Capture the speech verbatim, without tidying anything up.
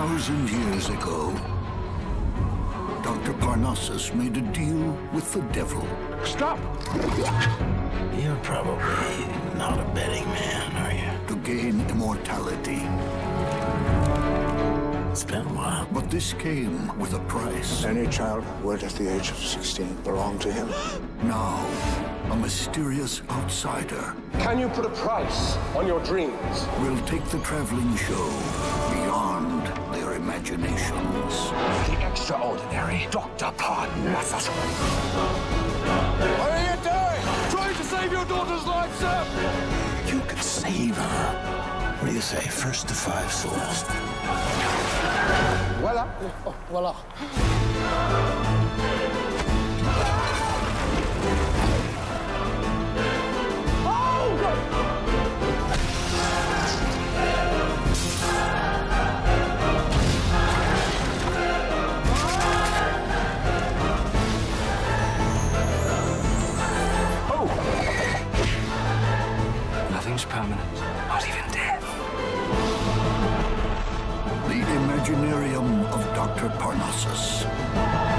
thousand years ago, Doctor Parnassus made a deal with the devil. Stop! You're probably not a betting man, are you? To gain immortality. It's been a while. But this came with a price. Any child born at the age of sixteen belonged to him. Now, a mysterious outsider Can you put a price on your dreams? will take the traveling show beyond their imaginations. The extraordinary Doctor Parnassus. What are you doing? Trying to save your daughter's life, sir! You could save her. What do you say? First to five souls. Voila. Oh, voila. Nothing's permanent, not even death. The Imaginarium of Doctor Parnassus.